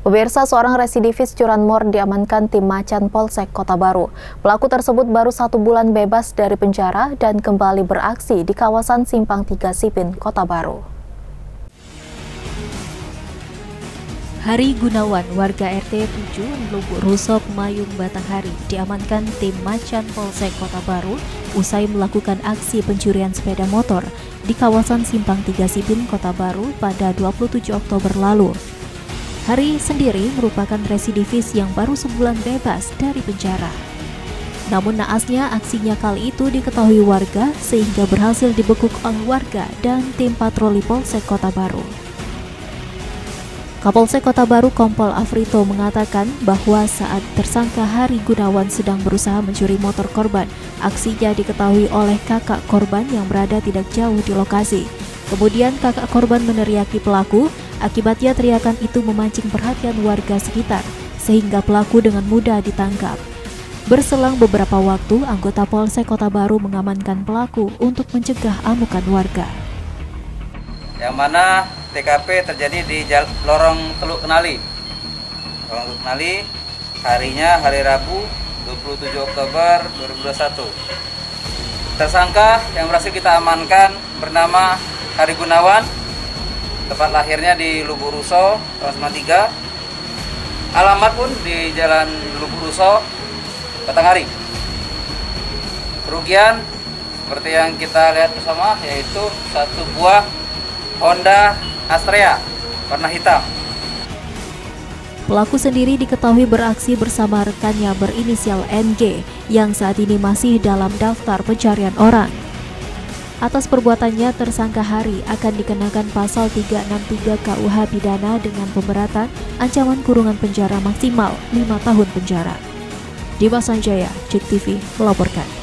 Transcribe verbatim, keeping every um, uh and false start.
Pemirsa, seorang residivis curanmor diamankan tim Macan Polsek Kota Baru. Pelaku tersebut baru satu bulan bebas dari penjara dan kembali beraksi di kawasan Simpang Tiga Sipin, Kota Baru. Hari Gunawan, warga R T tujuh Lubuk Ruso, Mayung, Batanghari, diamankan tim Macan Polsek Kota Baru usai melakukan aksi pencurian sepeda motor di kawasan Simpang Tiga Sipin, Kota Baru pada dua puluh tujuh Oktober lalu. Hari sendiri merupakan residivis yang baru sebulan bebas dari penjara. Namun naasnya aksinya kali itu diketahui warga sehingga berhasil dibekuk oleh warga dan tim patroli Polsek Kota Baru. Kapolsek Kota Baru Kompol Afrito mengatakan bahwa saat tersangka Hari Gunawan sedang berusaha mencuri motor korban, aksinya diketahui oleh kakak korban yang berada tidak jauh di lokasi. Kemudian kakak korban meneriaki pelaku, akibatnya teriakan itu memancing perhatian warga sekitar, sehingga pelaku dengan mudah ditangkap. Berselang beberapa waktu, anggota Polsek Kota Baru mengamankan pelaku untuk mencegah amukan warga. Yang mana T K P terjadi di Jal Lorong Teluk Kenali. Lorong Teluk Kenali, harinya hari Rabu dua puluh tujuh Oktober dua ribu dua puluh satu. Tersangka yang berhasil kita amankan bernama Hari Gunawan, tempat lahirnya di Lubuk Ruso, Simpang Tiga. Alamat pun di Jalan Lubuk Ruso, Batanghari. Kerugian seperti yang kita lihat bersama yaitu satu buah Honda Astrea warna hitam. Pelaku sendiri diketahui beraksi bersama rekannya berinisial N G yang saat ini masih dalam daftar pencarian orang. Atas perbuatannya, tersangka Hari akan dikenakan pasal tiga enam tiga K U H pidana dengan pemberatan ancaman kurungan penjara maksimal lima tahun penjara. Dimas Sanjaya, J E K T V melaporkan.